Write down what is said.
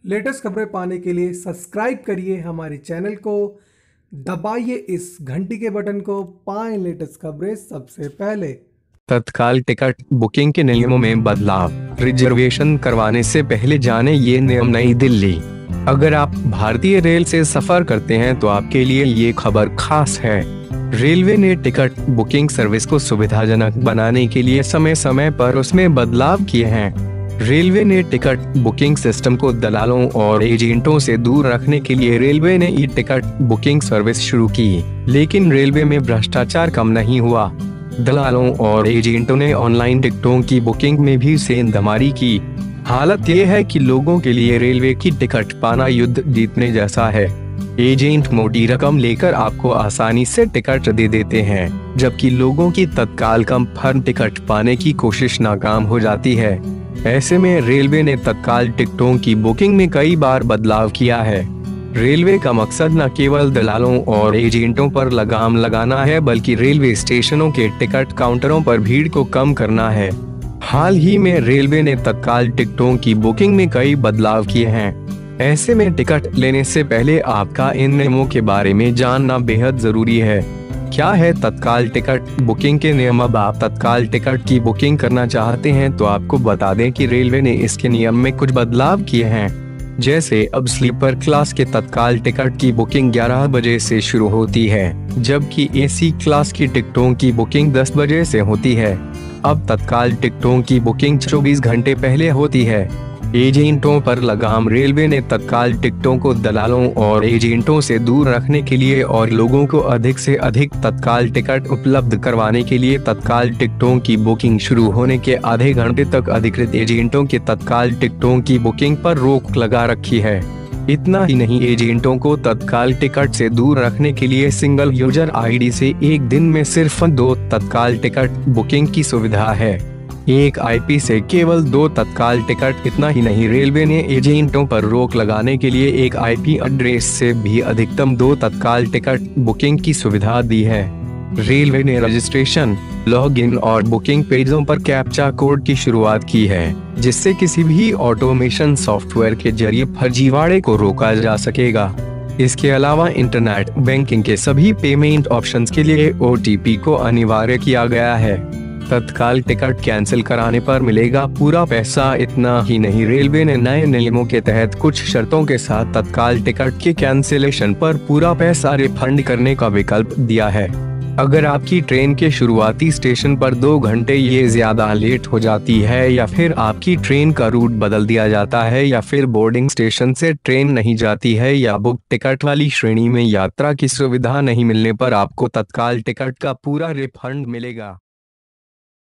Latest खबरें पाने के लिए सब्सक्राइब करिए हमारे चैनल को, दबाइए इस घंटी के बटन को, पाएं लेटेस्ट खबरें सबसे पहले। तत्काल टिकट बुकिंग के नियमों में बदलाव, रिजर्वेशन करवाने से पहले जाने ये नियम। नई दिल्ली। अगर आप भारतीय रेल से सफर करते हैं तो आपके लिए ये खबर खास है। रेलवे ने टिकट बुकिंग सर्विस को सुविधाजनक बनाने के लिए समय समय पर उसमें बदलाव किए हैं। रेलवे ने टिकट बुकिंग सिस्टम को दलालों और एजेंटों से दूर रखने के लिए रेलवे ने ई टिकट बुकिंग सर्विस शुरू की, लेकिन रेलवे में भ्रष्टाचार कम नहीं हुआ। दलालों और एजेंटों ने ऑनलाइन टिकटों की बुकिंग में भी सेंधमारी की। हालत ये है कि लोगों के लिए रेलवे की टिकट पाना युद्ध जीतने जैसा है। एजेंट मोटी रकम लेकर आपको आसानी से टिकट दे देते हैं, जबकि लोगों की तत्काल कंफर्म टिकट पाने की कोशिश नाकाम हो जाती है। ऐसे में रेलवे ने तत्काल टिकटों की बुकिंग में कई बार बदलाव किया है। रेलवे का मकसद न केवल दलालों और एजेंटों पर लगाम लगाना है, बल्कि रेलवे स्टेशनों के टिकट काउंटरों पर भीड़ को कम करना है। हाल ही में रेलवे ने तत्काल टिकटों की बुकिंग में कई बदलाव किए हैं। ऐसे में टिकट लेने से पहले आपका इन नियमों के बारे में जानना बेहद जरूरी है। क्या है तत्काल टिकट बुकिंग के नियम? अब आप तत्काल टिकट की बुकिंग करना चाहते हैं तो आपको बता दें कि रेलवे ने इसके नियम में कुछ बदलाव किए हैं। जैसे अब स्लीपर क्लास के तत्काल टिकट की बुकिंग 11 बजे से शुरू होती है, जबकि एसी क्लास की टिकटों की बुकिंग 10 बजे से होती है। अब तत्काल टिकटों की बुकिंग 24 घंटे पहले होती है। एजेंटों पर लगाम। रेलवे ने तत्काल टिकटों को दलालों और एजेंटों से दूर रखने के लिए और लोगों को अधिक से अधिक तत्काल टिकट उपलब्ध करवाने के लिए तत्काल टिकटों की बुकिंग शुरू होने के आधे घंटे तक अधिकृत एजेंटों के तत्काल टिकटों की बुकिंग पर रोक लगा रखी है। इतना ही नहीं, एजेंटों को तत्काल टिकट से दूर रखने के लिए सिंगल यूजर आईडी से एक दिन में सिर्फ 2 तत्काल टिकट बुकिंग की सुविधा है। एक आईपी से केवल 2 तत्काल टिकट। इतना ही नहीं, रेलवे ने एजेंटों पर रोक लगाने के लिए एक आईपी एड्रेस से भी अधिकतम 2 तत्काल टिकट बुकिंग की सुविधा दी है। रेलवे ने रजिस्ट्रेशन, लॉगिन और बुकिंग पेजों पर कैप्चा कोड की शुरुआत की है, जिससे किसी भी ऑटोमेशन सॉफ्टवेयर के जरिए फर्जीवाड़े को रोका जा सकेगा। इसके अलावा इंटरनेट बैंकिंग के सभी पेमेंट ऑप्शंस के लिए ओटीपी को अनिवार्य किया गया है। तत्काल टिकट कैंसिल कराने पर मिलेगा पूरा पैसा। इतना ही नहीं, रेलवे ने नए नियमों के तहत कुछ शर्तों के साथ तत्काल टिकट के कैंसिलेशन पर पूरा पैसा रिफंड करने का विकल्प दिया है। अगर आपकी ट्रेन के शुरुआती स्टेशन पर 2 घंटे ये ज्यादा लेट हो जाती है, या फिर आपकी ट्रेन का रूट बदल दिया जाता है, या फिर बोर्डिंग स्टेशन से ट्रेन नहीं जाती है, या बुक टिकट वाली श्रेणी में यात्रा की सुविधा नहीं मिलने पर आपको तत्काल टिकट का पूरा रिफंड मिलेगा।